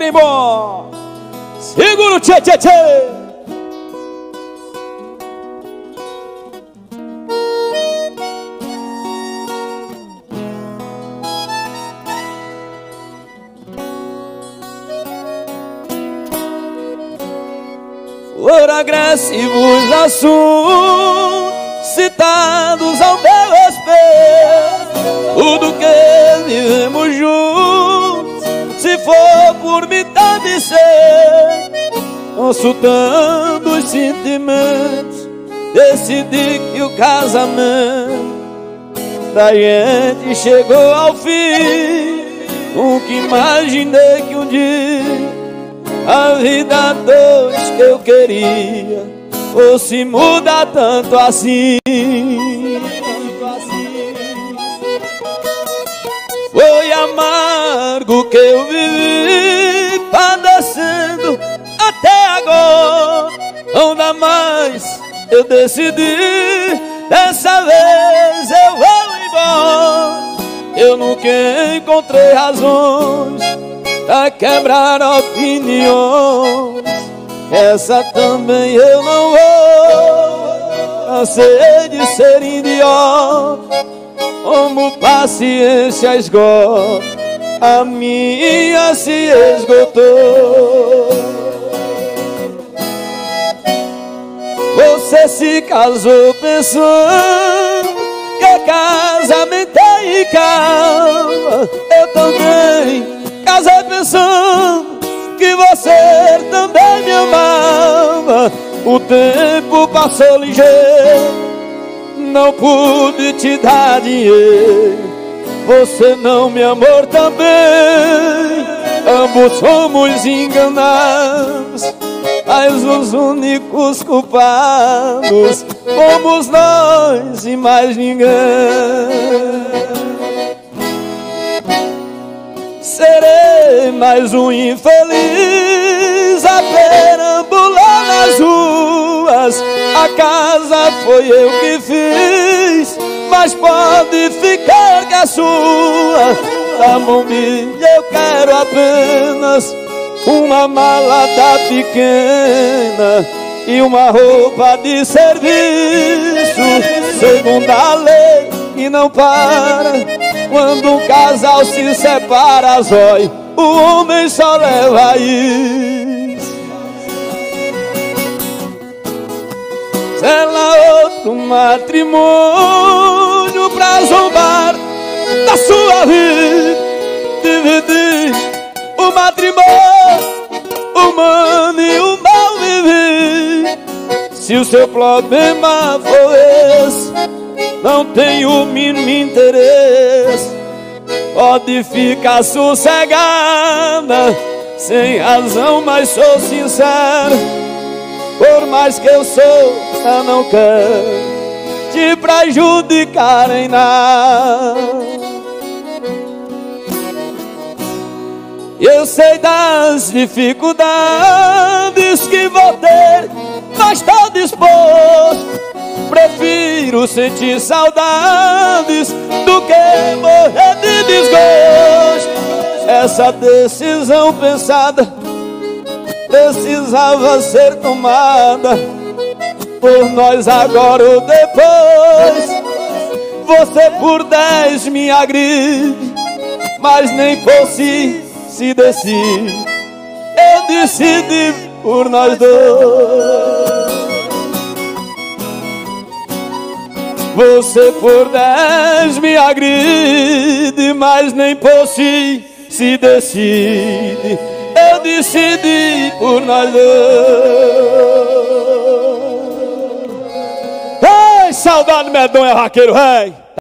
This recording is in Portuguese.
trem bom. Segura o tchê, tchê, tchê. Foram agressivos assuntos citados ao meu respeito. Tudo que vivemos juntos, se for por mim deve ser. Consultando os sentimentos, decidi que o casamento da gente chegou ao fim. Nunca imaginei que um dia a vida a dois que eu queria fosse mudar tanto assim. Foi amargo que eu vivi padecendo até agora. Não dá mais, eu decidi, dessa vez eu vou embora. Eu nunca encontrei razões pra quebrar opiniões, essa também eu não vou. Cansei de ser idiota, como paciência esgota, a minha se esgotou. Você se casou pensando que casamento é calma. Eu também casei pensando que você também me amava. O tempo passou ligeiro, não pude te dar dinheiro. Você não me amou também. Ambos fomos enganados, mas os únicos culpados fomos nós e mais ninguém. Serei mais um infeliz a perambular nas ruas. A casa foi eu que fiz, mas pode ficar que é sua. Da mobília eu quero apenas uma malada pequena e uma roupa de serviço. Segundo a lei que não para, quando um casal se separa, zói, o homem só leva isso. Sela outro matrimônio pra zombar da sua vida. Dividir o matrimônio humano e o mal viver. Se o seu problema for esse, não tem o mínimo interesse. Pode ficar sossegada, sem razão, mas sou sincero. Por mais que eu sofra, não quero te prejudicar em nada. Eu sei das dificuldades que vou ter, mas estou disposto. Prefiro sentir saudades do que morrer de desgosto. Essa decisão pensada precisava ser tomada por nós agora ou depois. Você por 10 me agride, mas nem por si se decide. Eu decidi por nós dois. Você por 10 me agride, mas nem por si se decide. Eu decidi por nós dois. Ei, saudade medonha, vaqueiro, rei.